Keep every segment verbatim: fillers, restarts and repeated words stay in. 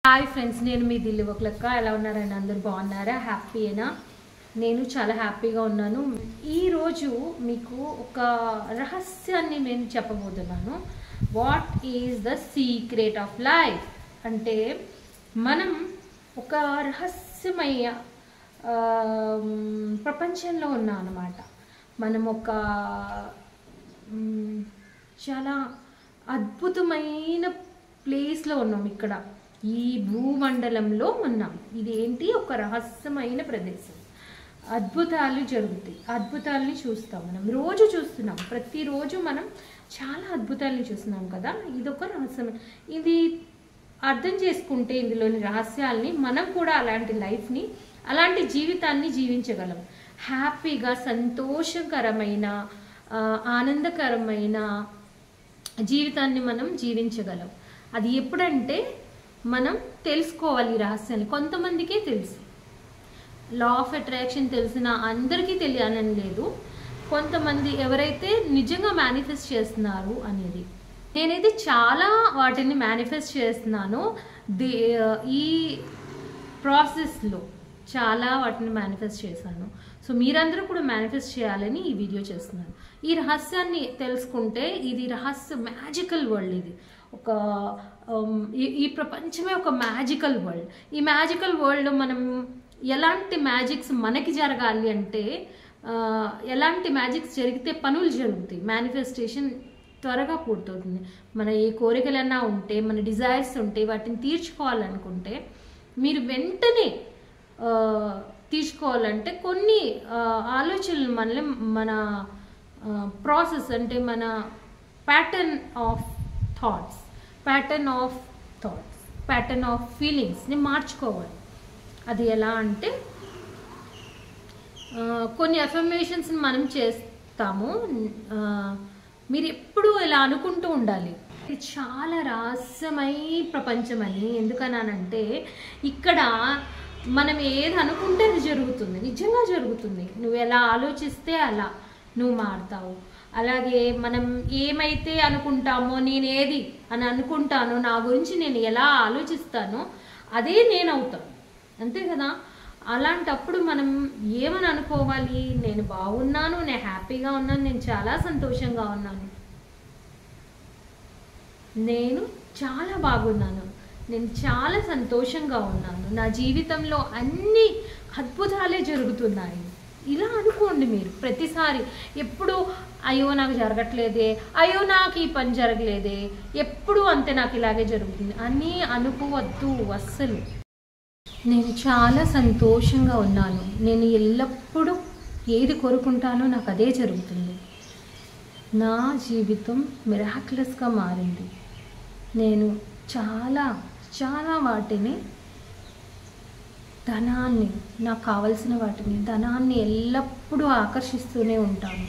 Hi friends, నేను మీ దిల్లి ఒకలక్క. ఎలా ఉన్నారని అందరూ బాగున్నారా? హ్యాపీయేనా? నేను చాలా హ్యాపీగా ఉన్నాను. ఈరోజు మీకు ఒక రహస్యాన్ని నేను చెప్పబోతున్నాను. What is the secret of life అంటే, మనం ఒక రహస్యమయ్య ప్రపంచంలో ఉన్నాం అన్నమాట. మనం ఒక చాలా అద్భుతమైన ప్లేస్లో ఉన్నాం. ఇక్కడ ఈ భూమండలంలో ఉన్నాం. ఇది ఏంటి? ఒక రహస్యమైన ప్రదేశం. అద్భుతాలు జరుగుతాయి, అద్భుతాలని చూస్తాం. మనం రోజు చూస్తున్నాం, ప్రతిరోజు మనం చాలా అద్భుతాలని చూస్తున్నాం కదా. ఇది ఒక రహస్యం. ఇది అర్థం చేసుకుంటే ఇందులోని రహస్యాల్ని, మనం కూడా అలాంటి లైఫ్ని, అలాంటి జీవితాన్ని జీవించగలం. హ్యాపీగా, సంతోషకరమైన, ఆనందకరమైన జీవితాన్ని మనం జీవించగలం. అది ఎప్పుడంటే మనం తెలుసుకోవాలి ఈ రహస్యాన్ని. కొంతమందికే తెలుసు, లా ఆఫ్ అట్రాక్షన్ తెలిసిన అందరికీ తెలియాలని లేదు. కొంతమంది ఎవరైతే నిజంగా మేనిఫెస్ట్ చేస్తున్నారు అనేది. నేనైతే చాలా వాటిని మేనిఫెస్ట్ చేస్తున్నాను. దే ఈ ప్రాసెస్లో చాలా వాటిని మేనిఫెస్ట్ చేశాను. సో మీరందరూ కూడా మేనిఫెస్ట్ చేయాలని ఈ వీడియో చేస్తున్నాను. ఈ రహస్యాన్ని తెలుసుకుంటే, ఇది రహస్య మ్యాజికల్ వరల్డ్. ఇది ఒక ఈ ప్రపంచమే ఒక మ్యాజికల్ వరల్డ్. ఈ మ్యాజికల్ వరల్డ్లో మనం ఎలాంటి మ్యాజిక్స్ మనకి జరగాలి అంటే, ఎలాంటి మ్యాజిక్స్ జరిగితే పనులు జరుగుతాయి, మేనిఫెస్టేషన్ త్వరగా పూర్తవుతుంది. మన ఏ కోరికలన్నా ఉంటే, మన డిజైర్స్ ఉంటే, వాటిని తీర్చుకోవాలనుకుంటే, మీరు వెంటనే తీర్చుకోవాలంటే కొన్ని ఆలోచనలు మనల్ని, మన ప్రాసెస్ అంటే మన pattern of thoughts pattern of thoughts pattern of ఫీలింగ్స్ని మార్చుకోవాలి. అది ఎలా అంటే, కొన్ని అఫర్మేషన్స్ని మనం చేస్తాము. మీరు ఎప్పుడూ ఇలా అనుకుంటూ ఉండాలి. ఇది చాలా రహస్యమై ప్రపంచం అని. ఎందుకనంటే, ఇక్కడ మనం ఏది అనుకుంటే అది జరుగుతుంది, నిజంగా జరుగుతుంది. నువ్వు ఎలా ఆలోచిస్తే అలా నువ్వు మారుతావు. అలాగే మనం ఏమైతే అనుకుంటామో, నేను ఏది అని అనుకుంటానో, నా గురించి నేను ఎలా ఆలోచిస్తానో అదే నేను అవుతాను, అంతే కదా. అలాంటప్పుడు మనం ఏమని అనుకోవాలి? నేను బాగున్నాను, నేను హ్యాపీగా ఉన్నాను, నేను చాలా సంతోషంగా ఉన్నాను, నేను చాలా బాగున్నాను, నేను చాలా సంతోషంగా ఉన్నాను, నా జీవితంలో అన్ని అద్భుతాలే జరుగుతున్నాయి. ఇలా అనుకోండి మీరు ప్రతిసారి. ఎప్పుడు అయ్యో నాకు జరగట్లేదే, అయ్యో నాకు ఈ పని జరగలేదే, ఎప్పుడు అంతే నాకు ఇలాగే జరుగుతుంది అని అనుకోవద్దు అస్సలు. నేను చాలా సంతోషంగా ఉన్నాను, నేను ఎల్లప్పుడూ ఏది కోరుకుంటానో నాకు అదే జరుగుతుంది, నా జీవితం మిరాక్యులస్గా మారింది, నేను చాలా చాలా వాటిని, ధనాన్ని, నాకు కావలసిన వాటిని, ధనాన్ని ఎల్లప్పుడూ ఆకర్షిస్తూనే ఉంటాను,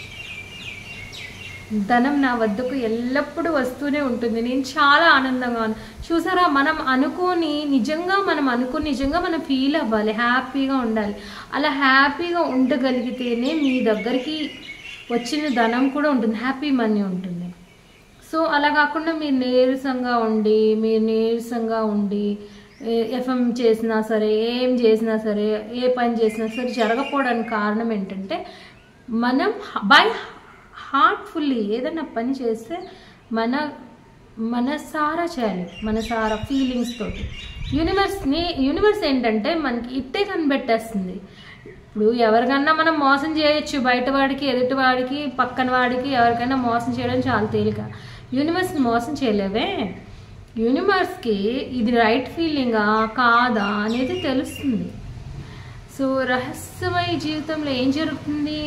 ధనం నా వద్దకు ఎల్లప్పుడూ వస్తూనే ఉంటుంది, నేను చాలా ఆనందంగా ఉన్నాను. చూసారా, మనం అనుకోని నిజంగా మనం అనుకుని నిజంగా మనం ఫీల్ అవ్వాలి, హ్యాపీగా ఉండాలి. అలా హ్యాపీగా ఉండగలిగితేనే మీ దగ్గరికి వచ్చిన ధనం కూడా ఉంటుంది, హ్యాపీ మనీ ఉంటుంది. సో అలా కాకుండా మీరు నీరసంగా ఉండి మీరు నీరసంగా ఉండి ఎఫ్ఎం చేసినా సరే, ఏం చేసినా సరే, ఏ పని చేసినా సరే జరగకపోవడానికి కారణం ఏంటంటే, మనం బై హార్ట్ఫుల్లీ ఏదైనా పని చేస్తే మన మనసారా చేయాలి, మనసారా ఫీలింగ్స్ తోటి. యూనివర్స్ని యూనివర్స్ ఏంటంటే మనకి ఇట్టే కనిపెట్టేస్తుంది. ఇప్పుడు ఎవరికన్నా మనం మోసం చేయొచ్చు, బయట వాడికి, ఎదుటి వాడికి, పక్కన వాడికి, ఎవరికైనా మోసం చేయడం చాలా తేలిక. యూనివర్స్ని మోసం చేయలేవే. యూనివర్స్కి ఇది రైట్ ఫీలింగా కాదా అనేది తెలుస్తుంది. సో రహస్యమయ జీవితంలో ఏం జరుగుతుంది?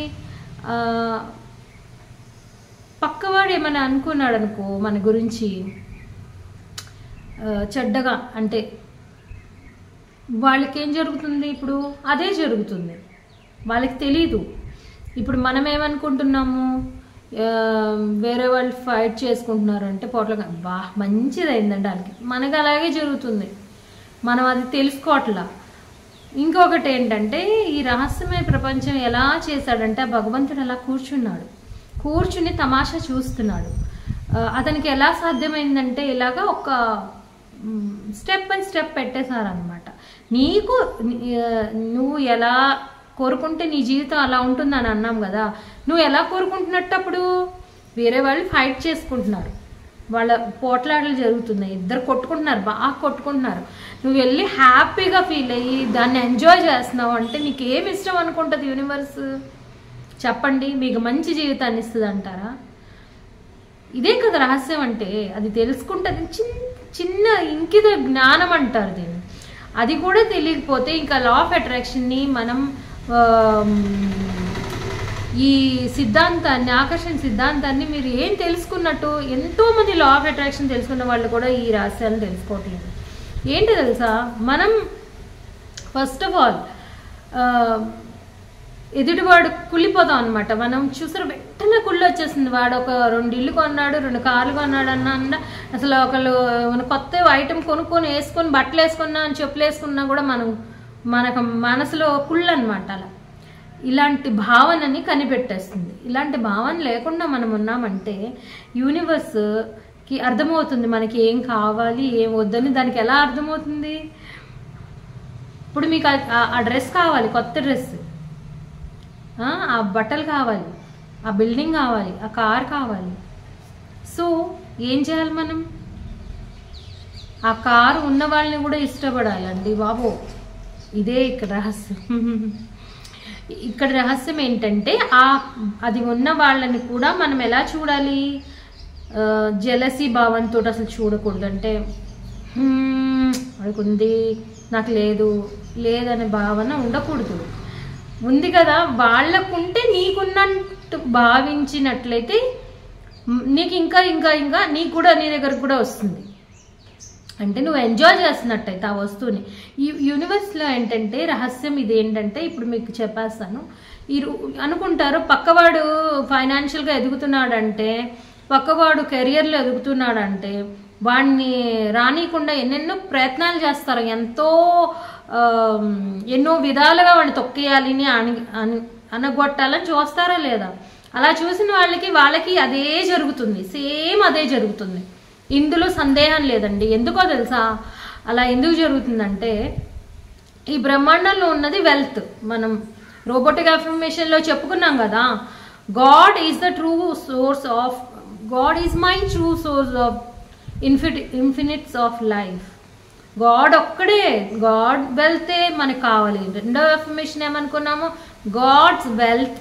పక్కవాడు ఏమైనా అనుకున్నాడు అనుకో మన గురించి చెడ్డగా, అంటే వాళ్ళకి ఏం జరుగుతుంది? ఇప్పుడు అదే జరుగుతుంది, వాళ్ళకి తెలీదు. ఇప్పుడు మనం ఏమనుకుంటున్నాము, వేరే వాళ్ళు ఫైట్ చేసుకుంటున్నారు అంటే పోట్ల బా మంచిది అయిందండి వాళ్ళకి, మనకు అలాగే జరుగుతుంది, మనం అది తెలుసుకోవట్లా. ఇంకొకటి ఏంటంటే, ఈ రహస్యమయ ప్రపంచం ఎలా చేశాడంటే, భగవంతుడు అలా కూర్చున్నాడు, కూర్చుని తమాషా చూస్తున్నాడు. అతనికి ఎలా సాధ్యమైందంటే, ఇలాగా ఒక స్టెప్ బై స్టెప్ పెట్టేశారనమాట. నీకు నువ్వు ఎలా కోరుకుంటే నీ జీవితం అలా ఉంటుందని అన్నాం కదా, నువ్వు ఎలా కోరుకుంటున్నట్టు అప్పుడు వేరే వాళ్ళు ఫైట్ చేసుకుంటున్నారు, వాళ్ళ పోట్లాటలు జరుగుతున్నాయి, ఇద్దరు కొట్టుకుంటున్నారు, బాగా కొట్టుకుంటున్నారు. నువ్వు వెళ్ళి హ్యాపీగా ఫీల్ అయ్యి దాన్ని ఎంజాయ్ చేస్తున్నావు అంటే నీకు ఏమి ఇష్టం అనుకుంటుంది యూనివర్స్? చెప్పండి. మీకు మంచి జీవితాన్ని ఇస్తుంది అంటారా? ఇదే కదా రహస్యం అంటే. అది తెలుసుకుంటుంది చిన్న చిన్న ఇంకిత జ్ఞానం అంటారు దీన్ని. అది కూడా తెలియకపోతే ఇంకా లా ఆఫ్ అట్రాక్షన్ని మనం ఈ సిద్ధాంతాన్ని, ఆకర్షణ సిద్ధాంతాన్ని మీరు ఏం తెలుసుకున్నట్టు? ఎంతోమంది లా ఆఫ్ అట్రాక్షన్ తెలుసుకున్న వాళ్ళు కూడా ఈ రహస్యాలను తెలుసుకోవట్లేదు. ఏంటి తెలుసా, మనం ఫస్ట్ ఆఫ్ ఆల్ ఎదుటివాడు కుళ్ళిపోతాం అనమాట. మనం చూసారు వెంటనే కుళ్ళు వచ్చేస్తుంది. వాడు ఒక రెండు ఇల్లు కొన్నాడు, రెండు కార్లు కొన్నాడు అన్న అన్న అసలు ఒకళ్ళు కొత్త ఐటెం కొనుక్కొని వేసుకొని బట్టలు వేసుకున్నా చెప్పులు వేసుకున్నా కూడా మనం మనకు మనసులో కుళ్ళు అనమాట. అలా ఇలాంటి భావనని కనిపెట్టేస్తుంది. ఇలాంటి భావన లేకుండా మనం ఉన్నామంటే యూనివర్స్కి అర్థమవుతుంది మనకి ఏం కావాలి ఏం వద్దని. దానికి ఎలా అర్థమవుతుంది? ఇప్పుడు మీకు ఆ డ్రెస్ కావాలి, కొత్త డ్రెస్, ఆ బట్టలు కావాలి, ఆ బిల్డింగ్ కావాలి, ఆ కార్ కావాలి. సో ఏం చేయాలి మనం? ఆ కారు ఉన్న వాళ్ళని కూడా ఇష్టపడాలండి బాబు. ఇదే ఇక్కడ రహస్యం. ఇక్కడ రహస్యం ఏంటంటే ఆ అది ఉన్న వాళ్ళని కూడా మనం ఎలా చూడాలి? జెలసీ భావంతో అసలు చూడకూడదు. అంటే వాడికి నాకు లేదు లేదనే భావన ఉండకూడదు. ఉంది కదా వాళ్ళకుంటే నీకున్నట్టు భావించినట్లయితే నీకు ఇంకా ఇంకా ఇంకా నీకు కూడా నీ దగ్గరకు కూడా వస్తుంది. అంటే నువ్వు ఎంజాయ్ చేస్తున్నట్టయితే ఆ వస్తువుని. ఈ యూనివర్స్లో ఏంటంటే రహస్యం ఇది ఏంటంటే, ఇప్పుడు మీకు చెప్పేస్తాను. ఈ అనుకుంటారు పక్కవాడు ఫైనాన్షియల్గా ఎదుగుతున్నాడంటే, పక్కవాడు కెరియర్లో ఎదుగుతున్నాడంటే వాడిని రానియకుండా ఎన్నెన్నో ప్రయత్నాలు చేస్తారు. ఎంతో ఎన్నో విధాలుగా వాడిని తొక్కేయాలని అని అనగొట్టాలని చూస్తారా లేదా? అలా చూసిన వాళ్ళకి వాళ్ళకి అదే జరుగుతుంది, సేమ్ అదే జరుగుతుంది. ఇందులో సందేహం లేదండి. ఎందుకో తెలుసా అలా ఎందుకు జరుగుతుందంటే, ఈ బ్రహ్మాండంలో ఉన్నది వెల్త్. మనం రోబోటిక్ అఫర్మేషన్లో చెప్పుకున్నాం కదా, God is the true source of God is my true source of ఇన్ఫిని ఇన్ఫినిట్స్ ఆఫ్ లైఫ్. గాడ్ ఒక్కడే, గాడ్ వెల్తే మనకు కావాలి. రెండో అఫర్మేషన్ ఏమనుకున్నాము? God's wealth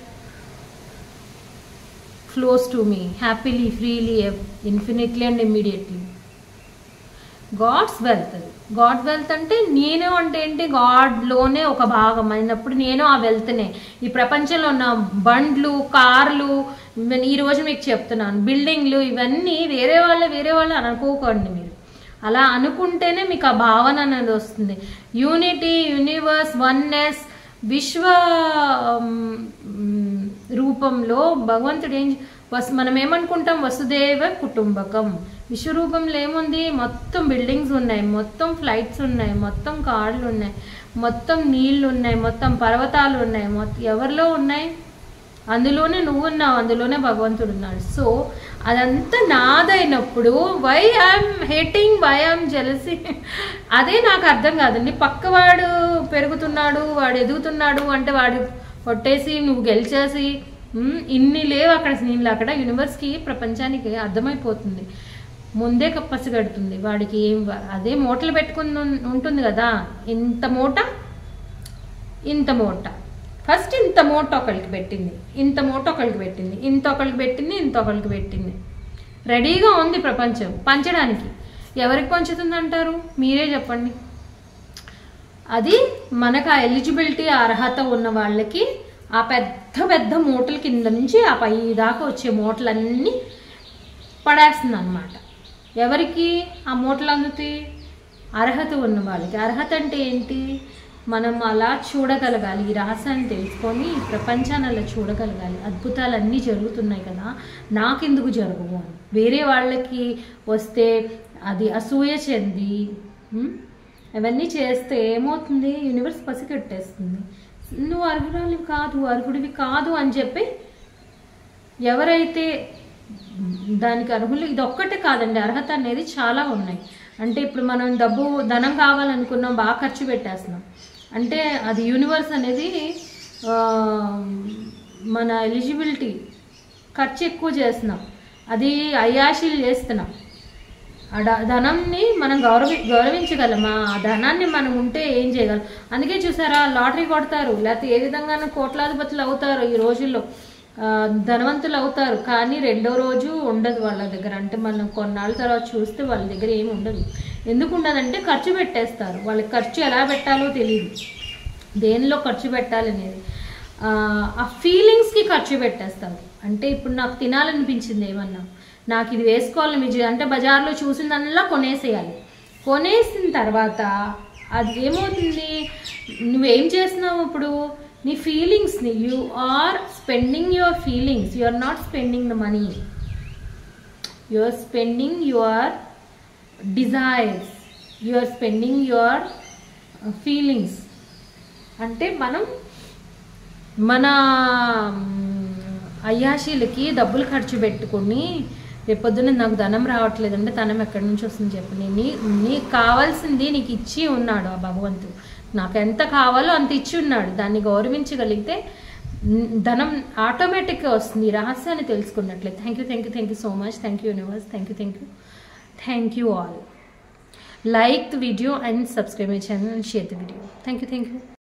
flows to me happily, freely, infinitely and immediately. God's wealth. God wealth అంటే నేను అంటే ఏంటి? గాడ్లోనే ఒక భాగం అయినప్పుడు నేను ఆ వెల్త్నే. ఈ ప్రపంచంలో ఉన్న బండ్లు, కార్లు, ఈరోజు మీకు చెప్తున్నాను బిల్డింగ్లు, ఇవన్నీ వేరే వాళ్ళే వేరే వాళ్ళు అనుకోకండి. మీరు అలా అనుకుంటేనే మీకు ఆ భావన అనేది వస్తుంది. యూనిటీ, యూనివర్స్, వన్నెస్, విశ్వ రూపంలో భగవంతుడు ఏం మనం ఏమనుకుంటాం? వసుదేవ కుటుంబకం. విశ్వరూపంలో ఏముంది? మొత్తం బిల్డింగ్స్ ఉన్నాయి, మొత్తం ఫ్లైట్స్ ఉన్నాయి, మొత్తం కార్లు ఉన్నాయి, మొత్తం నీళ్లు ఉన్నాయి, మొత్తం పర్వతాలు ఉన్నాయి. మొత్తం ఎవరిలో ఉన్నాయి? అందులోనే నువ్వు ఉన్నావు, అందులోనే భగవంతుడు ఉన్నాడు. సో అదంతా నాదైనప్పుడు why I'm hating, why I'm jealousy? అదే నాకు అర్థం కాదండి. పక్కవాడు పెరుగుతున్నాడు, వాడు ఎదుగుతున్నాడు అంటే వాడు కొట్టేసి నువ్వు గెలిచేసి ఇన్ని లేవు అక్కడ సీన్లు. అక్కడ యూనివర్స్కి, ప్రపంచానికి అర్థమైపోతుంది, ముందే కప్పసి కడుతుంది వాడికి. ఏం అదే మూటలు పెట్టుకుని ఉంటుంది కదా, ఇంత మూట ఇంత మూట, ఫస్ట్ ఇంత మూట ఒకరికి పెట్టింది, ఇంత మూట ఒకరికి పెట్టింది, ఇంత ఒకరికి పెట్టింది, ఇంత ఒకరికి పెట్టింది. రెడీగా ఉంది ప్రపంచం పంచడానికి. ఎవరికి పంచుతుంది అంటారు? మీరే చెప్పండి. అది మనకు ఆ ఎలిజిబిలిటీ, అర్హత ఉన్న వాళ్ళకి ఆ పెద్ద పెద్ద మూటల కింద నుంచి ఆ పై దాకా వచ్చే మూటలన్నీ పడేస్తుంది అన్నమాట. ఎవరికి ఆ మూటలు అందుతాయి? అర్హత ఉన్న వాళ్ళకి. అర్హత అంటే ఏంటి? మనం అలా చూడగలగాలి, ఈ రహస్యాన్ని తెలుసుకొని ఈ ప్రపంచాన్ని అలా చూడగలగాలి. అద్భుతాలు అన్నీ జరుగుతున్నాయి కదా, నాకెందుకు జరగవు అని. వేరే వాళ్ళకి వస్తే అది అసూయ చెంది అవన్నీ చేస్తే ఏమవుతుంది? యూనివర్స్ పసిగట్టేస్తుంది. నువ్వు అర్హురాలివి కాదు, అర్హుడివి కాదు అని చెప్పి ఎవరైతే దానికి అర్హులు, ఇది ఒక్కటే కాదండి, అర్హత అనేది చాలా ఉన్నాయి. అంటే ఇప్పుడు మనం డబ్బు ధనం కావాలనుకున్నాం, బాగా ఖర్చు పెట్టేస్తున్నాం. అంటే అది యూనివర్స్ అనేది మన ఎలిజిబిలిటీ ఖర్చు ఎక్కువ చేస్తున్నాం, అది అయాశీలు చేస్తున్నాం. ఆ ధనంని మనం గౌరవి గౌరవించగలం ఆ ధనాన్ని మనం ఉంటే ఏం చేయగలం. అందుకే చూసారా లాటరీ కొడతారు, లేకపోతే ఏ విధంగా కోట్లాధిపతులు అవుతారు ఈ రోజుల్లో, ధనవంతులు అవుతారు, కానీ రెండో రోజు ఉండదు వాళ్ళ దగ్గర. అంటే మనం కొన్నాళ్ళ తర్వాత చూస్తే వాళ్ళ దగ్గర ఏమి ఉండదు. ఎందుకు ఉండదంటే ఖర్చు పెట్టేస్తారు. వాళ్ళకి ఖర్చు ఎలా పెట్టాలో తెలియదు, దేనిలో ఖర్చు పెట్టాలనేది. ఆ ఫీలింగ్స్కి ఖర్చు పెట్టేస్తారు. అంటే ఇప్పుడు నాకు తినాలనిపించింది ఏమన్నా, నాకు ఇది వేసుకోవాలని విజయ అంటే బజార్లో చూసిందల్లా కొనేసేయాలి. కొనేసిన తర్వాత అది ఏమవుతుంది, నువ్వేం చేస్తున్నావు ఇప్పుడు, నీ ఫీలింగ్స్ని, you are spending your feelings, you are not spending the money, you are spending your desires, you are spending your feelings. అంటే మనం మన అయ్యాశీలకి డబ్బులు ఖర్చు పెట్టుకుని రేపొద్దున నాకు ధనం రావట్లేదు అంటే ధనం ఎక్కడి నుంచి వస్తుంది చెప్పు. నీ నీకు కావాల్సింది నీకు ఇచ్చి ఉన్నాడు ఆ భగవంతుడు, నాకు ఎంత కావాలో అంత ఇచ్చి ఉన్నాడు. దాన్ని గౌరవించగలిగితే ధనం ఆటోమేటిక్గా వస్తుంది. ఈ రహస్యాన్ని తెలుసుకున్నట్లయితే. Thank you thank you thank you so much. Thank you universe. Thank you thank you thank you all. Like the video and subscribe my channel and share the video. Thank you, thank you.